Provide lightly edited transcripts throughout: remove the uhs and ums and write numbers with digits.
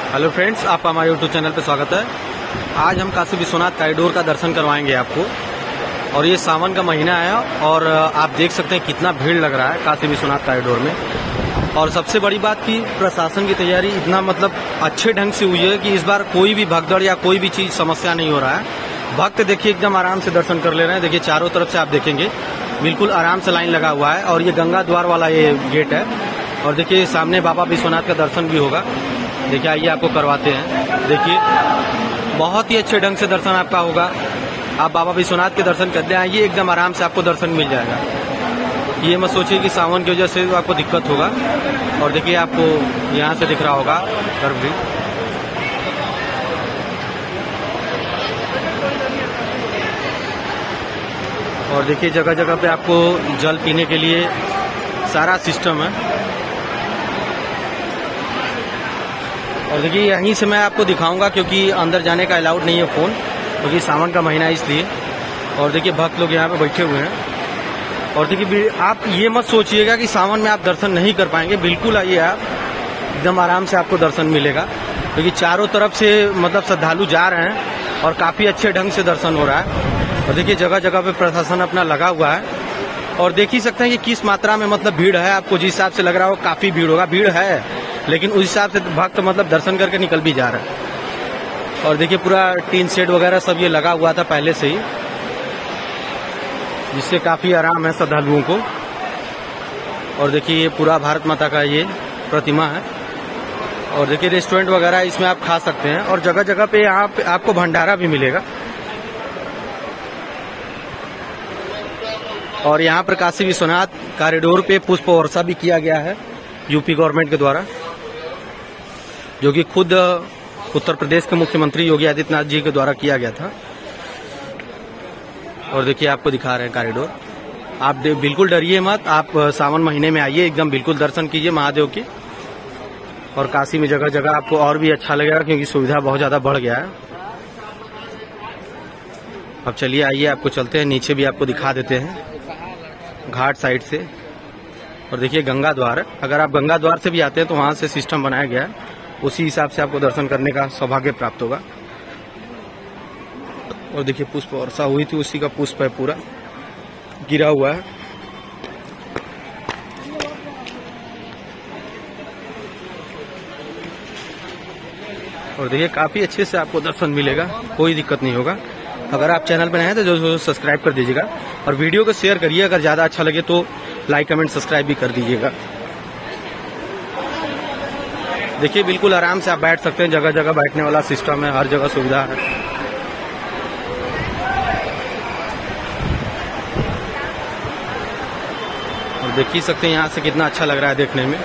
Hello friends, आपका हमारे YouTube channel पर स्वागत है। आज हम काशी विश्वनाथ कॉरिडोर का दर्शन करवाएंगे आपको। और ये सावन का महीना है और आप देख सकते हैं कितना भीड़ लग रहा है काशी विश्वनाथ कॉरिडोर में। और सबसे बड़ी बात कि प्रशासन की तैयारी इतना अच्छे ढंग से हुई है कि इस बार कोई भी भगदड़ या कोई भी चीज समस्या नहीं हो रहा है। भक्त देखिए एकदम आराम से दर्शन कर ले रहे हैं। देखिए चारों तरफ से आप देखेंगे बिल्कुल आराम से लाइन लगा हुआ है। और ये गंगा द्वार वाला ये गेट है। और देखिए सामने बाबा विश्वनाथ का दर्शन भी होगा। देखिए आइए आपको करवाते हैं। देखिए बहुत ही अच्छे ढंग से दर्शन आपका होगा। आप बाबा विश्वनाथ के दर्शन करते आइए, एकदम आराम से आपको दर्शन मिल जाएगा। ये मत सोचिए कि सावन की वजह से आपको दिक्कत होगा। और देखिए आपको यहाँ से दिख रहा होगा गर्भ भी। और देखिए जगह जगह पे आपको जल पीने के लिए सारा सिस्टम है। और देखिए यहीं से मैं आपको दिखाऊंगा क्योंकि अंदर जाने का अलाउड नहीं है फोन, क्योंकि सावन का महीना है इसलिए। और देखिए भक्त लोग यहाँ पे बैठे हुए हैं। और देखिए आप ये मत सोचिएगा कि सावन में आप दर्शन नहीं कर पाएंगे। बिल्कुल आइए आप, एकदम आराम से आपको दर्शन मिलेगा। क्योंकि चारों तरफ से श्रद्धालु जा रहे हैं और काफी अच्छे ढंग से दर्शन हो रहा है। और देखिए जगह जगह पे प्रशासन अपना लगा हुआ है। और देख ही सकते हैं कि किस मात्रा में भीड़ है। आपको जिस हिसाब से लग रहा हो काफी भीड़ होगा, भीड़ है, लेकिन उस हिसाब से भक्त दर्शन करके निकल भी जा रहा है। और देखिए पूरा टीन शेड वगैरह सब ये लगा हुआ था पहले से ही, जिससे काफी आराम है श्रद्धालुओं को। और देखिए ये पूरा भारत माता का ये प्रतिमा है। और देखिए रेस्टोरेंट वगैरह इसमें आप खा सकते हैं। और जगह जगह पे यहाँ पे आपको भंडारा भी मिलेगा। और यहाँ पर काशी विश्वनाथ कॉरिडोर पे पुष्प वर्षा भी किया गया है यूपी गवर्नमेंट के द्वारा, जो कि खुद उत्तर प्रदेश के मुख्यमंत्री योगी आदित्यनाथ जी के द्वारा किया गया था। और देखिए आपको दिखा रहे हैं कॉरिडोर। आप बिल्कुल डरिए मत, आप सावन महीने में आइए, एकदम बिल्कुल दर्शन कीजिए महादेव की। और काशी में जगह जगह आपको और भी अच्छा लगेगा क्योंकि सुविधा बहुत ज्यादा बढ़ गया है। अब चलिए आइए आपको चलते हैं, नीचे भी आपको दिखा देते हैं घाट साइड से। और देखिए गंगा द्वार, अगर आप गंगा द्वार से भी आते हैं तो वहां से सिस्टम बनाया गया है, उसी हिसाब से आपको दर्शन करने का सौभाग्य प्राप्त होगा। और देखिए पुष्प वर्षा हुई थी, उसी का पुष्प है पूरा गिरा हुआ है। और देखिए काफी अच्छे से आपको दर्शन मिलेगा, कोई दिक्कत नहीं होगा। अगर आप चैनल पर नए हैं तो जो सब्सक्राइब कर दीजिएगा और वीडियो को शेयर करिए। अगर ज्यादा अच्छा लगे तो लाइक कमेंट सब्सक्राइब भी कर दीजिएगा। देखिए बिल्कुल आराम से आप बैठ सकते हैं, जगह जगह बैठने वाला सिस्टम है, हर जगह सुविधा है। और देख ही सकते हैं यहाँ से कितना अच्छा लग रहा है देखने में।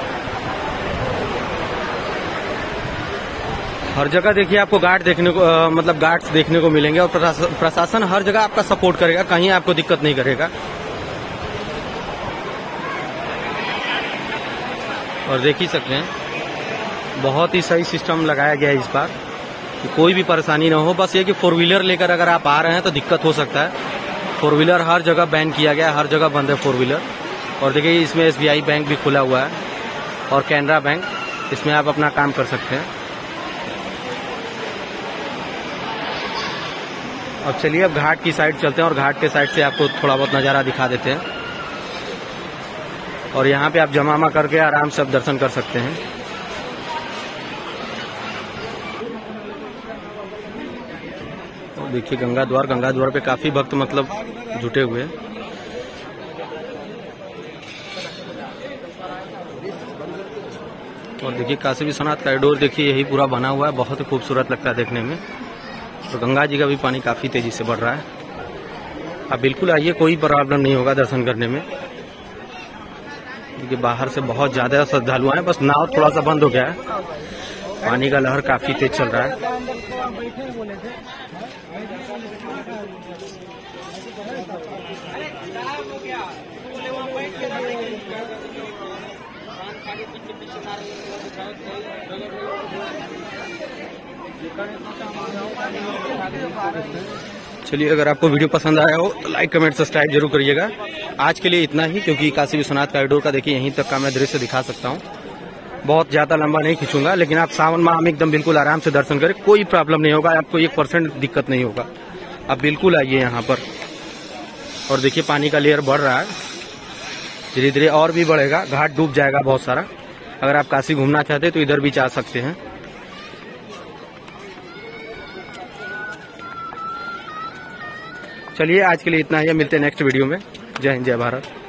हर जगह देखिए आपको गार्ड देखने को गार्ड्स देखने को मिलेंगे। और प्रशासन हर जगह आपका सपोर्ट करेगा, कहीं आपको दिक्कत नहीं करेगा। और देख ही सकते हैं बहुत ही सही सिस्टम लगाया गया है इस बार, कि कोई भी परेशानी ना हो। बस ये कि 4 व्हीलर लेकर अगर आप आ रहे हैं तो दिक्कत हो सकता है। 4 व्हीलर हर जगह बैन किया गया है, हर जगह बंद है 4 व्हीलर। और देखिए इसमें SBI बैंक भी खुला हुआ है और कैनरा बैंक, इसमें आप अपना काम कर सकते हैं। अब चलिए अब घाट की साइड चलते हैं और घाट के साइड से आपको थोड़ा बहुत नज़ारा दिखा देते हैं। और यहाँ पे आप जमामा करके आराम से आप दर्शन कर सकते हैं। और देखिए गंगा द्वार पे काफी भक्त जुटे हुए हैं। और देखिए काशी विश्वनाथ कॉरिडोर देखिए यही पूरा बना हुआ है, बहुत ही खूबसूरत लगता है देखने में। तो गंगा जी का भी पानी काफी तेजी से बढ़ रहा है। आप बिल्कुल आइए, कोई प्रॉब्लम नहीं होगा दर्शन करने में। क्योंकि बाहर से बहुत ज्यादा श्रद्धालु हैं, बस नाव थोड़ा सा बंद हो गया है, पानी का लहर काफी तेज चल रहा है। चलिए अगर आपको वीडियो पसंद आया हो तो लाइक कमेंट सब्सक्राइब जरूर करिएगा। आज के लिए इतना ही, क्योंकि काशी विश्वनाथ कॉरिडोर का देखिए यहीं तक का मैं दृश्य दिखा सकता हूँ। बहुत ज़्यादा लंबा नहीं खींचूंगा, लेकिन आप सावन माह में एकदम बिल्कुल आराम से दर्शन करें, कोई प्रॉब्लम नहीं होगा आपको, 1% दिक्कत नहीं होगा। आप बिल्कुल आइए यहाँ पर। और देखिए पानी का लेयर बढ़ रहा है, धीरे धीरे और भी बढ़ेगा, घाट डूब जाएगा बहुत सारा। अगर आप काशी घूमना चाहते हैं तो इधर भी जा सकते हैं। चलिए आज के लिए इतना ही, मिलते हैं नेक्स्ट वीडियो में। जय हिंद, जय भारत।